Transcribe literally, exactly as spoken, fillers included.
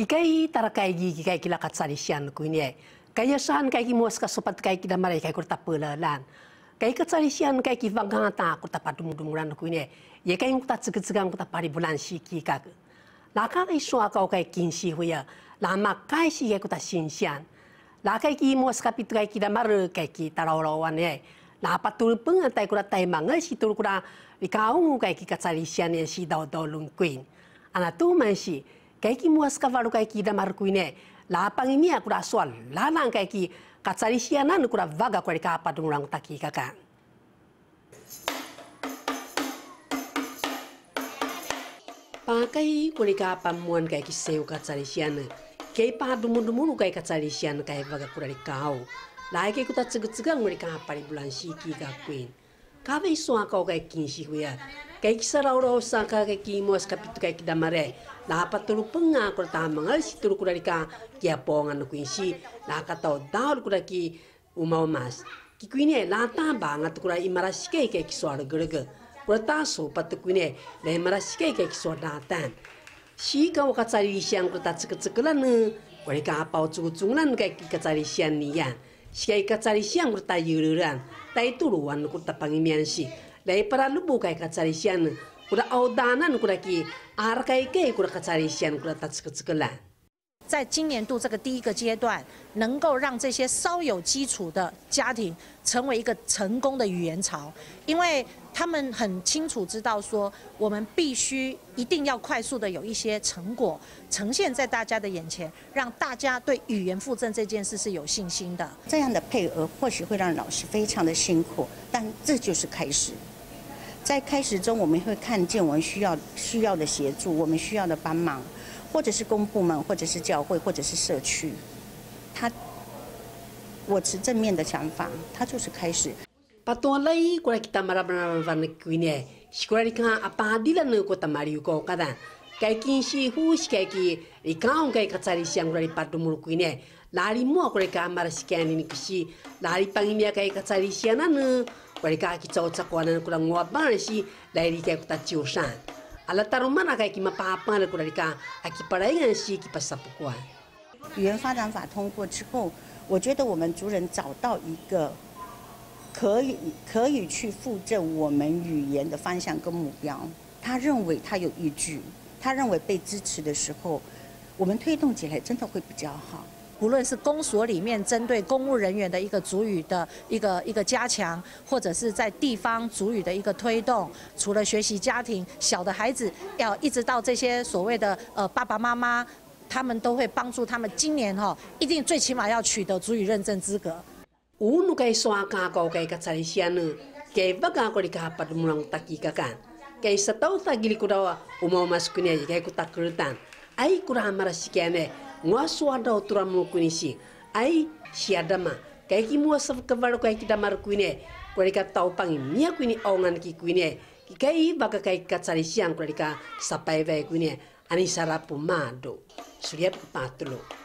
Kikai tarakai kikai kila katsarisian kuine. Kaya saan kai ki mos ka sopat kai ki damare kai kurta pelalan. Kai katsarisian kai ki vagata kurta padumudumuran kuine. Ye kai kurta tsegetsegang kurta pari bulan siki kak. La kai so kau kai kinsi huya. La makai si kai kurta sinsian. La kai ki mos ka pitu kai ki damare kai ki tarauran ye. La patul pengatai kurta tai mangal si tur kurta ikau kai ki katsarisian ye si dau dau lungkuin. Ana tu mansi kai ki muas kavalu kai ki damar kuine la pangimia kura soal lanang kai ki katsarisianan kura vaga kuri ka apa durang taki kaka pakai kuri ka apa muan kai ki seu katsarisian kai pa dumu-dumu kai katsarisian kai vaga kura kau la kai kuta tsegetsegang kuri ka apa di bulan siki ka kuin ka ve soa kau kai kinsi huya kai ki sarau sa ka kai ki muas kapitu kai ki damare la patulu penga ko ta mangal situr ko dalika kia pongan ko insi la ka tau daul ko ki umau mas ki kuine la ta banga to ko imaraske ke ki soar gerege ko ta so pat kuine la imaraske ke ki soar datan si ka ka tsari siang ko ta tsek tseklan ko ka pa tsu tsunglan ke ki ka tsari siang ni ya si ka tsari siang ko ta yururan tai turuan ko ta pangimian si la para lubu kai ka tsari siang kuda audanan kuda ki arkai ke kuda katsarisian kuda tatsketskela。 在今年度这个第一个阶段，能够让这些稍有基础的家庭成为一个成功的语言巢，因为他们很清楚知道说，我们必须一定要快速的有一些成果呈现在大家的眼前，让大家对语言复振这件事是有信心的。 这样的配额或许会让老师非常的辛苦，但这就是开始。 在开始中，我们会看见我们需要需要的协助，我们需要的帮忙，或者是公部门，或者是教会，或者是社区。他，我持正面的想法，他就是开始。 Patualai kura kita marabana van kuine, sekolah ika apa dila ne kota mariu ko kada. Kai kinsi hus kai ki ikau kai katsari siang kura padumur kuine. Lari mo kura ka marasikan ini kisi, lari pangimia kai katsari siang ne. Mereka kita ucap kawan kurang ngobang si dari kita kita ciusan. Alat taruman akai kita apa le kurang kita aki padaingan si kita sapukuan. 语言发展法通过之后，我觉得我们族人找到一个可以可以去复振我们语言的方向跟目标。他认为他有依据，他认为被支持的时候，我们推动起来真的会比较好。 无论是公所里面针对公务人员的一个族语的一个一个加强，或者是在地方族语的一个推动，除了学习家庭小的孩子，要一直到这些所谓的呃爸爸妈妈，他们都会帮助他们今年哈、哦，一定最起码要取得族语认证资格。 Unu kay soa ka kau kay katsarisian kay baga ko dika padumulang taki kakan kay sa tao tagili ko daw umaw maskunya kay ko takrutan ay kurang marasikiane ngwaswada uturamu kunisi ai siadama kai ki muasaf kavar kai kita mar kuine ko dika tau pangi mia kuini ongan ki kuine ki kai baga kai katsari siang ko dika sapai vai kuine ani sarapu mado surya patlo